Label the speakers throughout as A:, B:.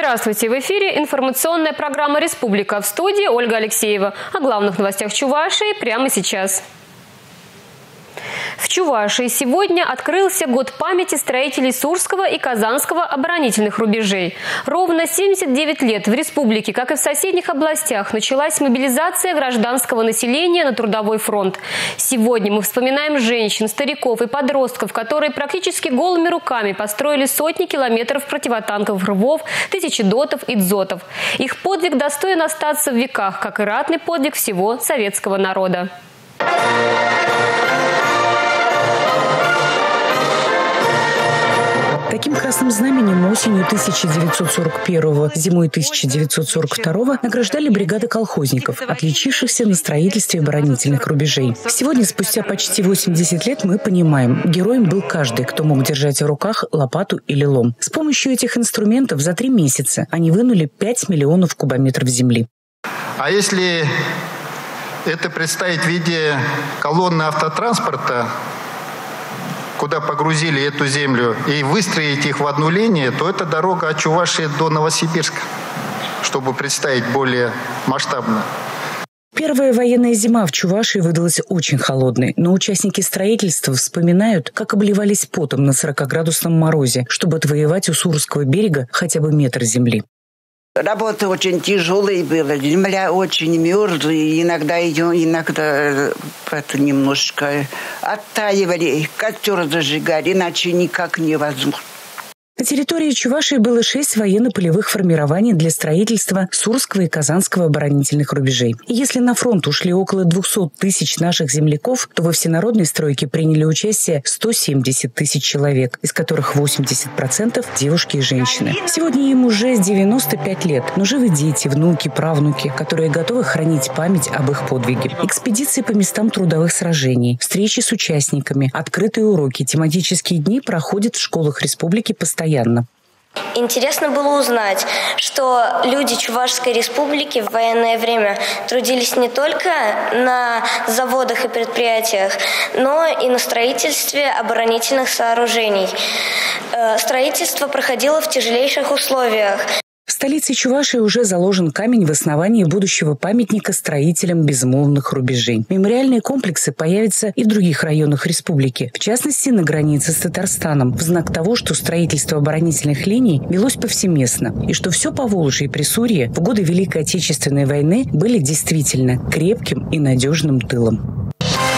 A: Здравствуйте! В эфире информационная программа «Республика». В студии Ольга Алексеева. О главных новостях Чувашии прямо сейчас. В Чувашии сегодня открылся год памяти строителей Сурского и Казанского оборонительных рубежей. Ровно 79 лет в республике, как и в соседних областях, началась мобилизация гражданского населения на трудовой фронт. Сегодня мы вспоминаем женщин, стариков и подростков, которые практически голыми руками построили сотни километров противотанковых рвов, тысячи дотов и дзотов. Их подвиг достоин остаться в веках, как и ратный подвиг всего советского народа.
B: Таким красным знаменем осенью 1941-го, зимой 1942-го награждали бригады колхозников, отличившихся на строительстве оборонительных рубежей. Сегодня, спустя почти 80 лет, мы понимаем, героем был каждый, кто мог держать в руках лопату или лом. С помощью этих инструментов за 3 месяца они вынули 5 миллионов кубометров земли.
C: А если это представить в виде колонны автотранспорта, куда погрузили эту землю, и выстроить их в одну линию, то это дорога от Чувашии до Новосибирска, чтобы представить более масштабно.
B: Первая военная зима в Чувашии выдалась очень холодной, но участники строительства вспоминают, как обливались потом на 40-градусном морозе, чтобы отвоевать у Сурского берега хотя бы метр земли.
D: Работа очень тяжелая была, земля очень мерзлая, иногда немножко оттаивали, костер зажигали, иначе никак невозможно.
B: На территории Чувашии было 6 военно-полевых формирований для строительства Сурского и Казанского оборонительных рубежей. И если на фронт ушли около 200 тысяч наших земляков, то во всенародной стройке приняли участие 170 тысяч человек, из которых 80% девушки и женщины. Сегодня им уже 95 лет, но живы дети, внуки, правнуки, которые готовы хранить память об их подвиге. Экспедиции по местам трудовых сражений, встречи с участниками, открытые уроки, тематические дни проходят в школах республики постоянно.
E: Интересно было узнать, что люди Чувашской республики в военное время трудились не только на заводах и предприятиях, но и на строительстве оборонительных сооружений. Строительство проходило в тяжелейших условиях.
B: В столице Чувашии уже заложен камень в основании будущего памятника строителям безмолвных рубежей. Мемориальные комплексы появятся и в других районах республики, в частности, на границе с Татарстаном, в знак того, что строительство оборонительных линий велось повсеместно, и что все Поволжье и Присурье в годы Великой Отечественной войны были действительно крепким и надежным тылом.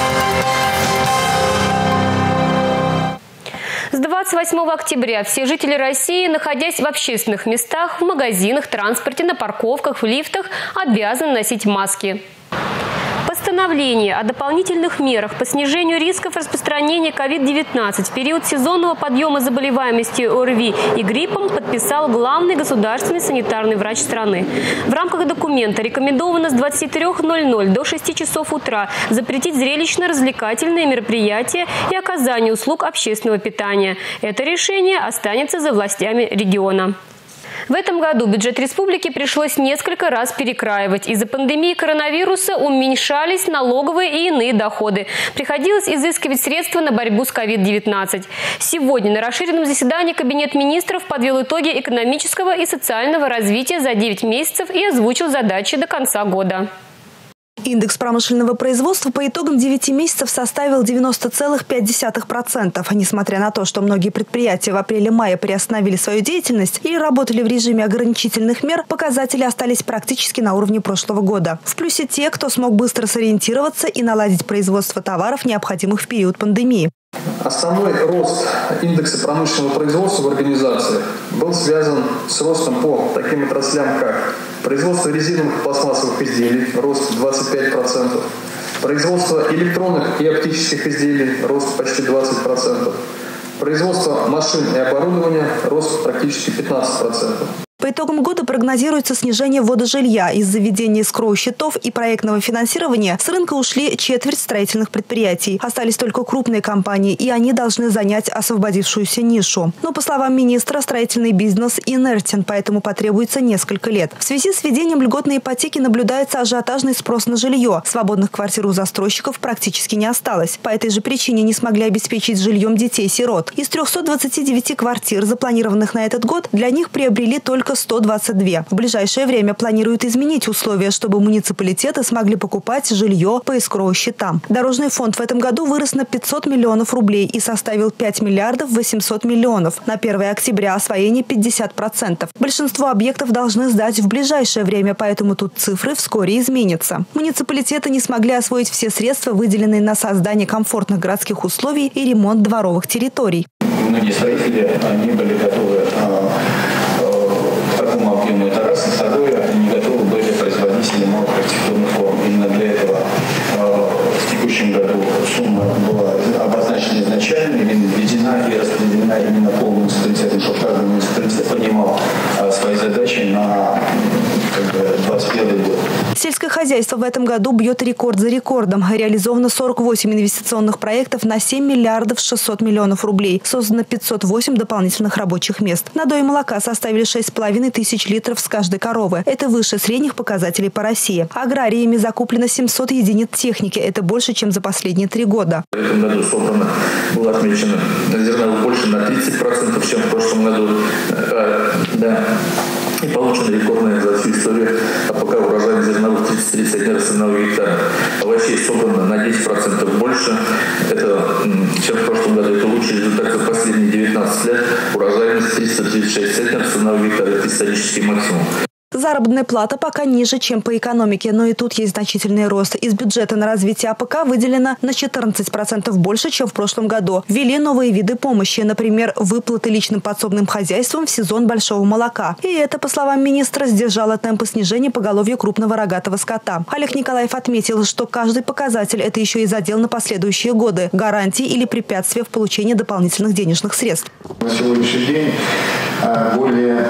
A: С 28 октября все жители России, находясь в общественных местах, в магазинах, транспорте, на парковках, в лифтах, обязаны носить маски. Постановление о дополнительных мерах по снижению рисков распространения COVID-19 в период сезонного подъема заболеваемости ОРВИ и гриппом подписал главный государственный санитарный врач страны. В рамках документа рекомендовано с 23:00 до 6 часов утра запретить зрелищно-развлекательные мероприятия и оказание услуг общественного питания. Это решение останется за властями региона. В этом году бюджет республики пришлось несколько раз перекраивать. Из-за пандемии коронавируса уменьшались налоговые и иные доходы. Приходилось изыскивать средства на борьбу с COVID-19. Сегодня на расширенном заседании Кабинет министров подвел итоги экономического и социального развития за 9 месяцев и озвучил задачи до конца года.
F: Индекс промышленного производства по итогам 9 месяцев составил 90,5%. Несмотря на то, что многие предприятия в апреле-мае приостановили свою деятельность или работали в режиме ограничительных мер, показатели остались практически на уровне прошлого года. В плюсе те, кто смог быстро сориентироваться и наладить производство товаров, необходимых в период пандемии.
G: Основной рост индекса промышленного производства в организации был связан с ростом по таким отраслям, как производство резиновых и пластмассовых изделий, рост 25%, производство электронных и оптических изделий, рост почти 20%, производство машин и оборудования, рост практически 15%.
F: По итогам года прогнозируется снижение ввода жилья. Из-за введения эскроу-счетов и проектного финансирования с рынка ушли четверть строительных предприятий. Остались только крупные компании, и они должны занять освободившуюся нишу. Но, по словам министра, строительный бизнес инертен, поэтому потребуется несколько лет. В связи с введением льготной ипотеки наблюдается ажиотажный спрос на жилье. Свободных квартир у застройщиков практически не осталось. По этой же причине не смогли обеспечить жильем детей-сирот. Из 329 квартир, запланированных на этот год, для них приобрели только только 122. В ближайшее время планируют изменить условия, чтобы муниципалитеты смогли покупать жилье по эскроу-счетам. Дорожный фонд в этом году вырос на 500 миллионов рублей и составил 5 миллиардов 800 миллионов. На 1 октября освоение 50%. Большинство объектов должны сдать в ближайшее время, поэтому тут цифры вскоре изменятся. Муниципалитеты не смогли освоить все средства, выделенные на создание комфортных городских условий и ремонт дворовых территорий.
H: Многие строители, они были готовы к такому объему, это раз, и второе, они не готовы были производить ремонт архитектурных форм. Именно для этого в текущем году сумма была обозначена изначально, именно введена и распределена именно по муниципалитетам, чтобы каждый муниципалитет понимал свои задачи на 2021 год.
F: Сельское хозяйство в этом году бьет рекорд за рекордом. Реализовано 48 инвестиционных проектов на 7 миллиардов 600 миллионов рублей. Создано 508 дополнительных рабочих мест. Надои молока составили 6,5 тысяч литров с каждой коровы. Это выше средних показателей по России. Аграриями закуплено 700 единиц техники. Это больше, чем за последние 3 года.
G: В этом году собрано, было отмечено зерновых больше на 30%, чем в прошлом году. И получена рекордная за всю историю АПК урожая зерновых 33 центнеров на гектар. Овощей собрано на 10% больше, чем в прошлом году. Это лучший результат за последние 19 лет. Урожайность 336 центнеров на гектар. Это исторический максимум.
F: Заработная плата пока ниже, чем по экономике, но и тут есть значительный рост. Из бюджета на развитие АПК выделено на 14% больше, чем в прошлом году. Ввели новые виды помощи, например, выплаты личным подсобным хозяйствам в сезон большого молока. И это, по словам министра, сдержало темпы снижения поголовья крупного рогатого скота. Олег Николаев отметил, что каждый показатель – это еще и задел на последующие годы, гарантии или препятствия в получении дополнительных денежных средств.
I: На сегодняшний день более,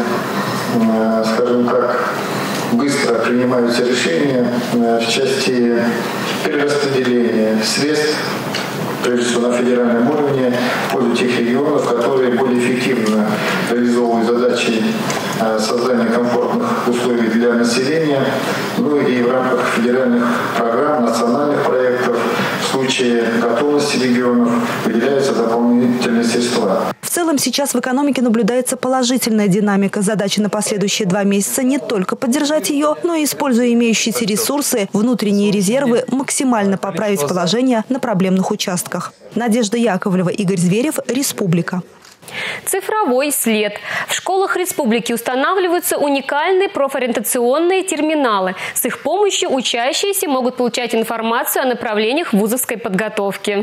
I: скажем так, быстро принимаются решения в части перераспределения средств, прежде всего на федеральном уровне, в пользу тех регионов, которые более эффективно реализовывают задачи создания комфортных условий для населения, ну и в рамках федеральных программ, национальных проектов, в случае готовности регионов выделяются дополнительные средства.
F: В целом сейчас в экономике наблюдается положительная динамика. Задача на последующие 2 месяца не только поддержать ее, но и, используя имеющиеся ресурсы, внутренние резервы, максимально поправить положение на проблемных участках. Надежда Яковлева, Игорь Зверев, Республика.
A: Цифровой след. В школах республики устанавливаются уникальные профориентационные терминалы. С их помощью учащиеся могут получать информацию о направлениях вузовской подготовки.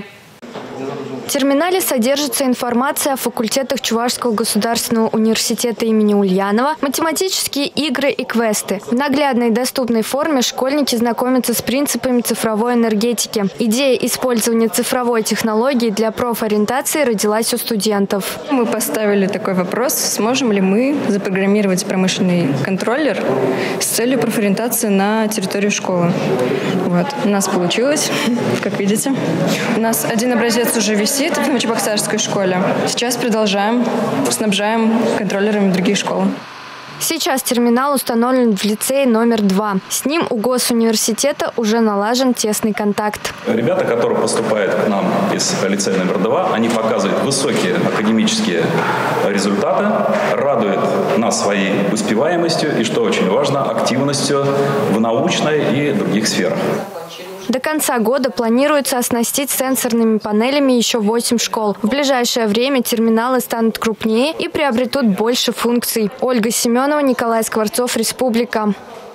J: В терминале содержится информация о факультетах Чувашского государственного университета имени Ульянова, математические игры и квесты. В наглядной и доступной форме школьники знакомятся с принципами цифровой энергетики. Идея использования цифровой технологии для профориентации родилась у студентов.
K: Мы поставили такой вопрос: сможем ли мы запрограммировать промышленный контроллер с целью профориентации на территорию школы. Вот. У нас получилось, как видите. У нас один образец уже висит в Новочебоксарской школе. Сейчас продолжаем, снабжаем контроллерами других школ.
J: Сейчас терминал установлен в лицее номер 2. С ним у Госуниверситета уже налажен тесный контакт.
L: Ребята, которые поступают к нам из лицея номер 2, они показывают высокие академические результаты, радуют нас своей успеваемостью и, что очень важно, активностью в научной и других сферах.
J: До конца года планируется оснастить сенсорными панелями еще 8 школ. В ближайшее время терминалы станут крупнее и приобретут больше функций. Ольга Семенова, Николай Скворцов, Республика.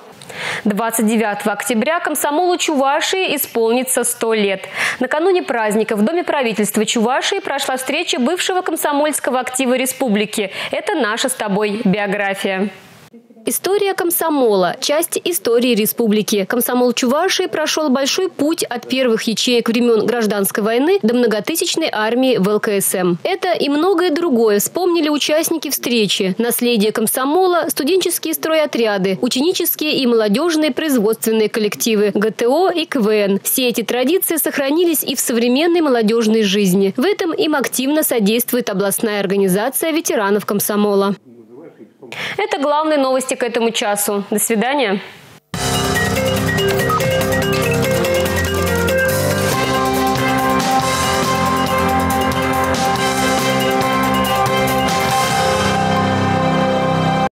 A: 29 октября комсомолу Чувашии исполнится 100 лет. Накануне праздника в Доме правительства Чувашии прошла встреча бывшего комсомольского актива республики. Это наша с тобой биография. История комсомола – часть истории республики. Комсомол Чувашии прошел большой путь от первых ячеек времен гражданской войны до многотысячной армии в ЛКСМ. Это и многое другое вспомнили участники встречи. Наследие комсомола, студенческие стройотряды, ученические и молодежные производственные коллективы, ГТО и КВН. Все эти традиции сохранились и в современной молодежной жизни. В этом им активно содействует областная организация ветеранов комсомола. Это главные новости к этому часу. До свидания.